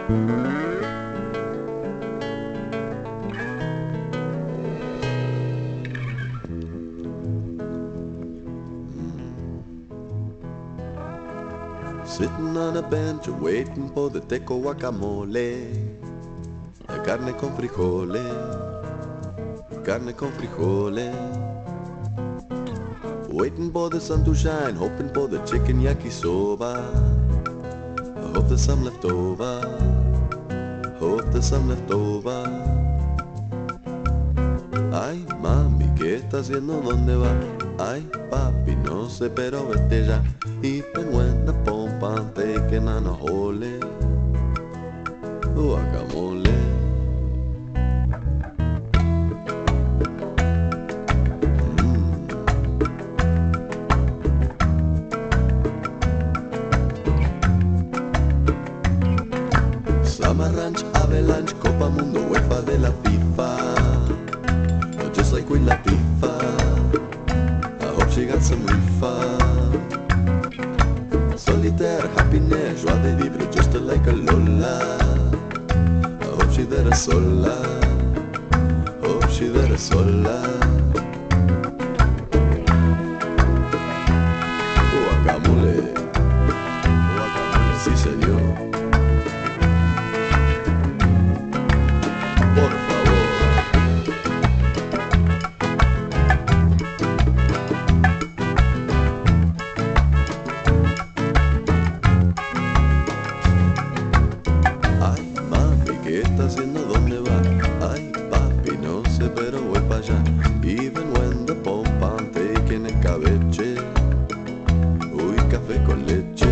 Sitting on a bench waiting for the teco guacamole, la carne con frijoles, carne con frijoles. Waiting for the sun to shine, hoping for the chicken yakisoba. I hope there's some left over, hope there's some left over. Ay, mami, ¿qué está haciendo? ¿Dónde va? Ay, papi, no sé, pero vete ya. Even when the pompa taking on a hole, guacamole. Summer Ranch, Avalanche, Copa Mundo, UEFA de la FIFA. Oh, just like Queen Latifah, I hope she got some reefer. Solitaire, happiness, joie de vivre, just like a Lola. I hope she there sola, hope she there sola. Guacamole, guacamole, sí señor. Por favor. Ay, mami, ¿qué está haciendo? ¿Dónde va? Ay, papi, no sé, pero voy para allá. Even when the pompa taking a cabeche. Uy, café con leche.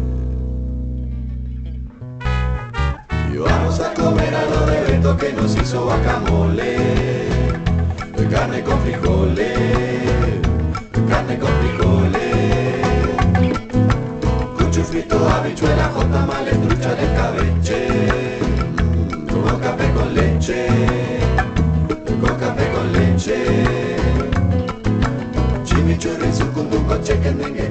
Y vamos a comer a lo de Beto que nos hizo guacamole, carne con frijoles, carne con frijoles, cucho frito, habichuela, jotamales, trucha de cabeche, con café con leche, con café con leche, chimichurri, sucunduco, chicken,